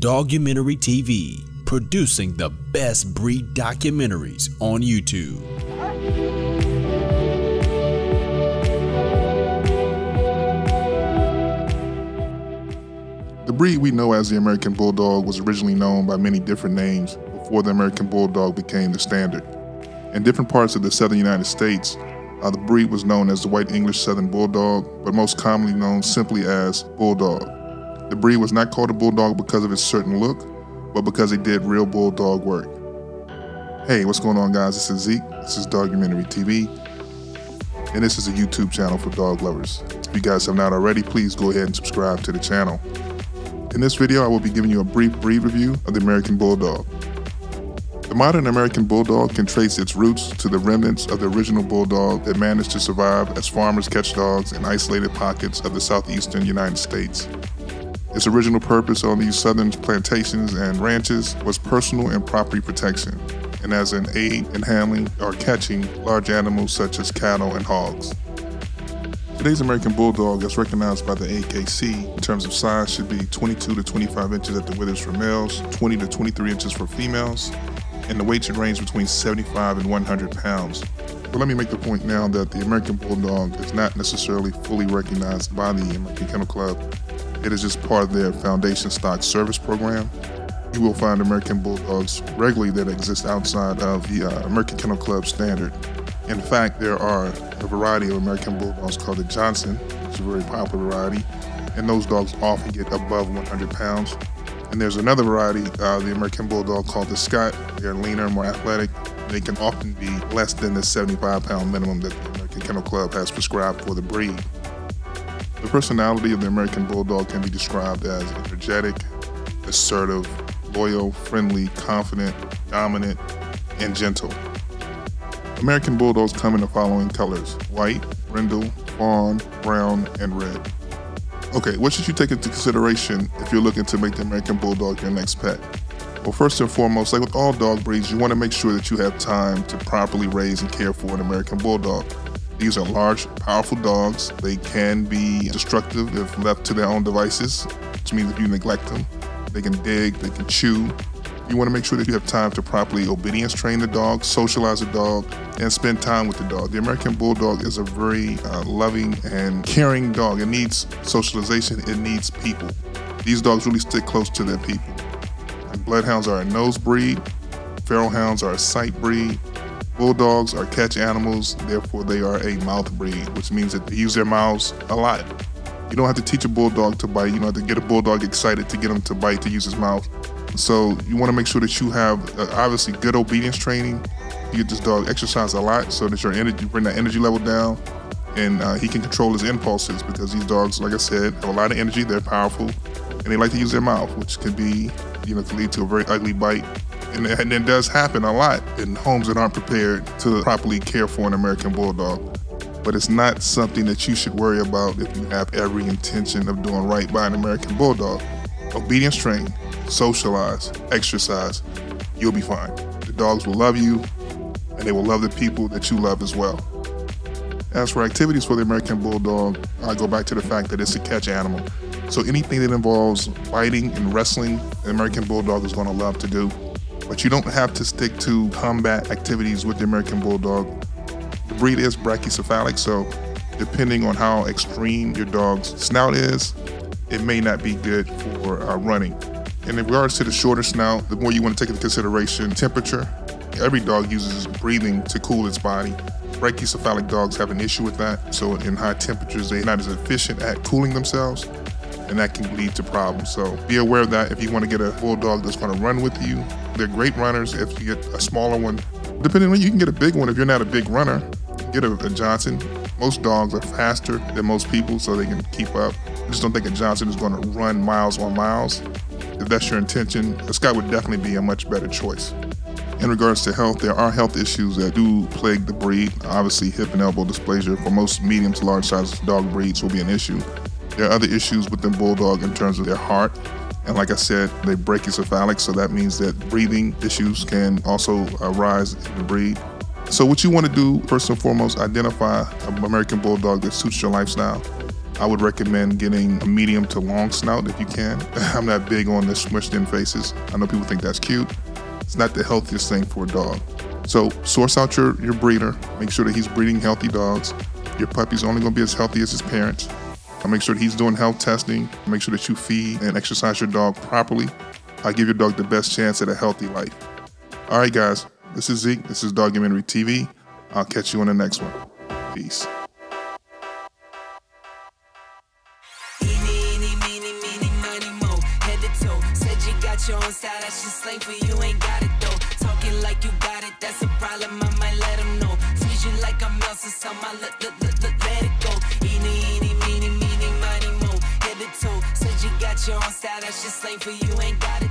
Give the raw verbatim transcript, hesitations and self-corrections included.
Dogumentary T V, producing the best breed documentaries on YouTube. The breed we know as the American Bulldog was originally known by many different names before the American Bulldog became the standard. In different parts of the southern United States, uh, the breed was known as the White English Southern Bulldog, but most commonly known simply as Bulldog. The breed was not called a Bulldog because of its certain look, but because it did real Bulldog work. Hey, what's going on, guys? This is Zeke. This is Dogumentary T V, and this is a YouTube channel for dog lovers. If you guys have not already, please go ahead and subscribe to the channel. In this video, I will be giving you a brief breed review of the American Bulldog. The modern American Bulldog can trace its roots to the remnants of the original Bulldog that managed to survive as farmers catch dogs in isolated pockets of the southeastern United States. Its original purpose on these southern plantations and ranches was personal and property protection, and as an aid in handling or catching large animals such as cattle and hogs. Today's American Bulldog, as recognized by the A K C, in terms of size should be twenty-two to twenty-five inches at the withers for males, twenty to twenty-three inches for females, and the weight should range between seventy-five and one hundred pounds. But let me make the point now that the American Bulldog is not necessarily fully recognized by the American Kennel Club. It is just part of their foundation stock service program. You will find American Bulldogs regularly that exist outside of the uh, American Kennel Club standard. In fact, there are a variety of American Bulldogs called the Johnson, which is a very popular variety, and those dogs often get above one hundred pounds. And there's another variety, uh, the American Bulldog called the Scott. They're leaner, more athletic. They can often be less than the seventy-five pound minimum that the American Kennel Club has prescribed for the breed. The personality of the American Bulldog can be described as energetic, assertive, loyal, friendly, confident, dominant, and gentle. American Bulldogs come in the following colors: white, brindle, fawn, brown, and red. Okay, what should you take into consideration if you're looking to make the American Bulldog your next pet? Well, first and foremost, like with all dog breeds, you want to make sure that you have time to properly raise and care for an American Bulldog. These are large, powerful dogs. They can be destructive if left to their own devices, which means if you neglect them. They can dig, they can chew. You want to make sure that you have time to properly obedience train the dog, socialize the dog, and spend time with the dog. The American Bulldog is a very uh, loving and caring dog. It needs socialization, it needs people. These dogs really stick close to their people. And bloodhounds are a nose breed, feral hounds are a sight breed, Bulldogs are catch animals, therefore they are a mouth breed, which means that they use their mouths a lot. You don't have to teach a Bulldog to bite, you don't have to get a Bulldog excited to get him to bite, to use his mouth. So you want to make sure that you have uh, obviously good obedience training. You get this dog exercise a lot so that your energy, bring that energy level down, and uh, he can control his impulses, because these dogs, like I said, have a lot of energy, they're powerful, and they like to use their mouth, which can be, you know, can lead to a very ugly bite. And, and it does happen a lot in homes that aren't prepared to properly care for an American Bulldog. But it's not something that you should worry about if you have every intention of doing right by an American Bulldog. Obedience train, socialize, exercise, you'll be fine. The dogs will love you, and they will love the people that you love as well. As for activities for the American Bulldog, I go back to the fact that it's a catch animal. So anything that involves biting and wrestling, the American Bulldog is going to love to do. But you don't have to stick to combat activities with the American Bulldog. The breed is brachycephalic, so depending on how extreme your dog's snout is, it may not be good for uh, running. And in regards to the shorter snout, the more you want to take into consideration temperature. Every dog uses breathing to cool its body. Brachycephalic dogs have an issue with that, so in high temperatures, they're not as efficient at cooling themselves, and that can lead to problems. So be aware of that if you want to get a Bulldog that's going to run with you. They're great runners. If you get a smaller one, depending on you, you can get a big one if you're not a big runner. Get a, a Johnson. Most dogs are faster than most people, so they can keep up. I just don't think a Johnson is going to run miles on miles. If that's your intention, a Scott would definitely be a much better choice. In regards to health, there are health issues that do plague the breed. Obviously, hip and elbow dysplasia for most medium to large size dog breeds will be an issue. There are other issues within Bulldog in terms of their heart. And like I said, they're brachycephalic, so that means that breathing issues can also arise in the breed. So what you want to do, first and foremost, identify an American Bulldog that suits your lifestyle. I would recommend getting a medium to long snout if you can. I'm not big on the smushed in faces. I know people think that's cute. It's not the healthiest thing for a dog. So source out your, your breeder. Make sure that he's breeding healthy dogs. Your puppy's only gonna be as healthy as his parents. And make sure that he's doing health testing. Make sure that you feed and exercise your dog properly. I'll give your dog the best chance at a healthy life. All right, guys, this is Zeke. This is Dogumentary T V. I'll catch you on the next one. Peace. Your own style, that's just slang for you, ain't got it though. Talking like you got it, that's a problem, I might let them know. Squeeze you like I'm Elsa, so I let, let, let, let, let it go. Eeny, eeny, meeny, meeny, miny, mo, head to toe. Said you got your own style, that's just slang for you, ain't got it.